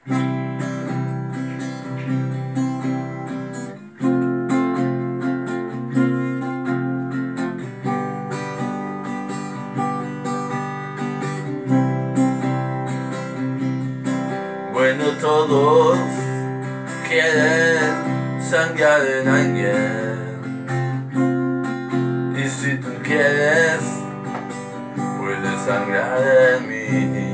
Bueno, todos quieren sangrar en alguien, y si tú quieres, puedes sangrar en mí,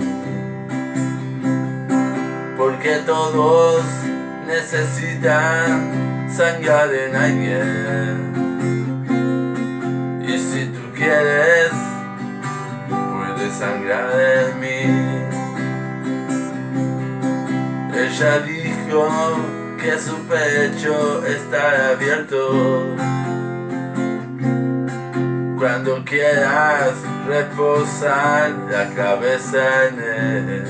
porque todos necesitan sangrar en alguien, y si tú quieres, puedes sangrar en mí. Ella dijo que su pecho está abierto cuando quieras reposar la cabeza en él,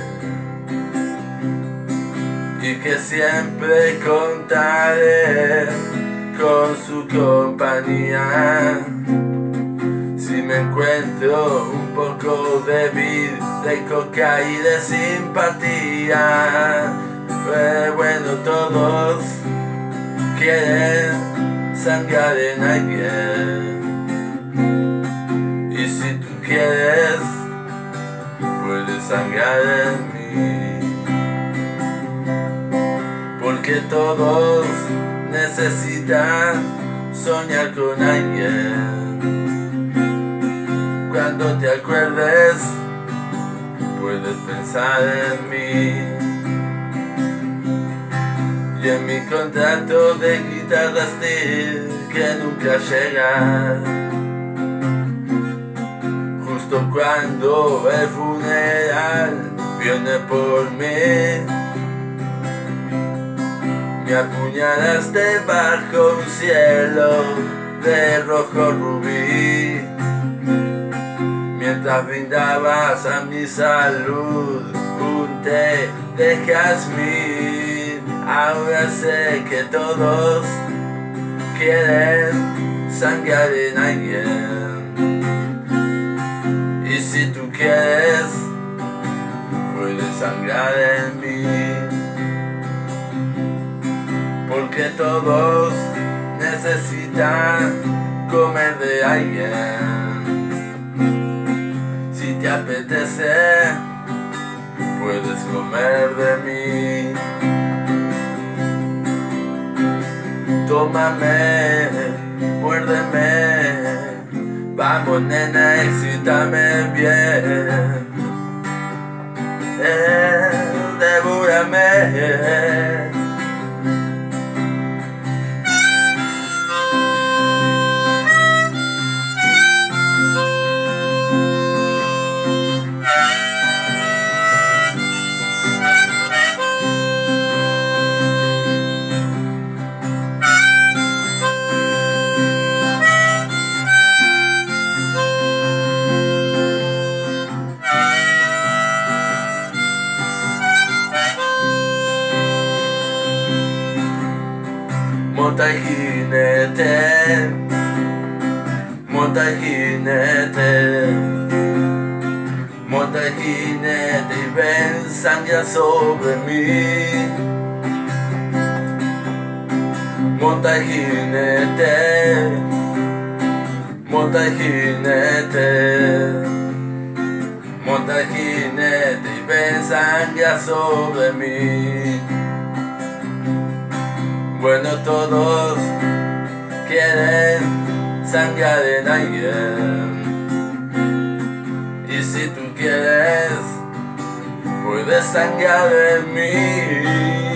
y que siempre contaré con su compañía si me encuentro un poco débil de coca y de simpatía. Bueno, todos quieren sangrar en alguien, y si tú quieres, puedes sangrar en mí, porque todos necesitan soñar con alguien. Cuando te acuerdes, puedes pensar en mí. Y en mi contrato de guitarra steel que nunca llega, justo cuando el funeral viene por mí, me apuñalaste bajo un cielo de rojo rubí, mientras brindabas a mi salud un té de jazmín. Ahora sé que todos quieren sangrar en alguien, y si tú quieres, puedes sangrar en mí, porque todos necesitan comer de alguien. Si te apetece, puedes comer de mí. Tómame, muérdeme, vamos nena, excítame bien, devórame. Monta el jinete, monta el jinete, monta el jinete y ven, sangra sobre mí. Monta el jinete, monta el jinete, monta el jinete y ven, sangra sobre mí. Bueno, todos quieren sangrar en alguien, y si tú quieres, puedes sangrar en mí.